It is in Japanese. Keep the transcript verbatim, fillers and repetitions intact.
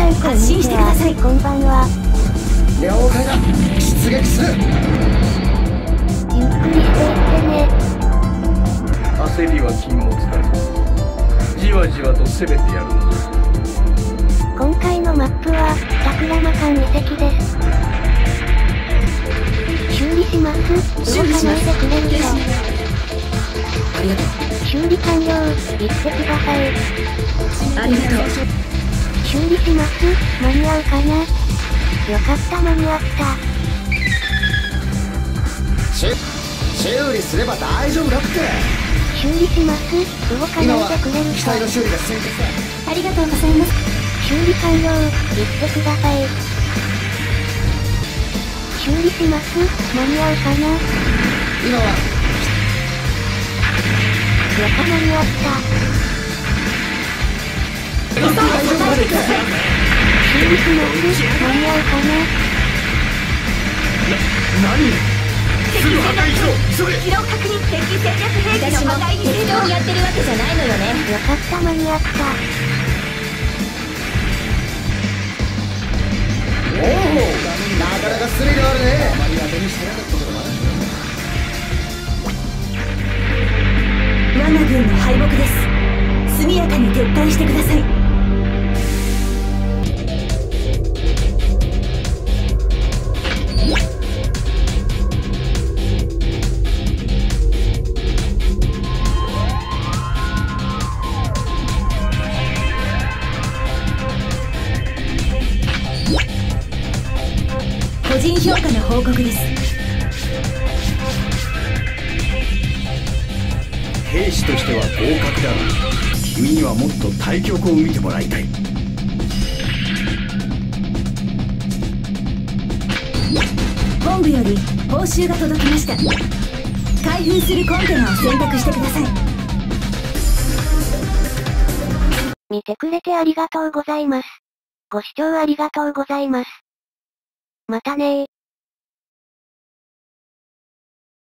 さん、発進してください。こんばんは。 了解だ。出撃する。 ゆっくりしていってね。 焦りは禁物だ。じわじわと攻めてやるのだ。 今回のマップは桜間間遺跡です。修理します。動かないでくれると。 ありがとう。 修理完了。言ってください。 ありがとう。 修理します。間に合うかな。よかった、間に合った。 修修理すれば大丈夫だって。 修理します。動かないでくれると。 機体の修理が先決だ。 ありがとうございます。修理完了。言ってください。修理します。間に合うかな。 今はよか、間に合った。修理します。間に合うかな。 何？すぐ破壊しろ。急げ。 機動確認。敵戦略兵器の破壊に適当にやってるわけじゃないのよね。 よかった、間に合った。 おお、なかなかスリルあるね。あまり当てにしてなかったこともある。 我が軍の敗北です。速やかに撤退してください。個人評価の報告です。 兵士としては合格だが、君にはもっと対局を見てもらいたい。 本部より報酬が届きました。開封するコンテナを選択してください。 見てくれてありがとうございます。ご視聴ありがとうございます。またねー。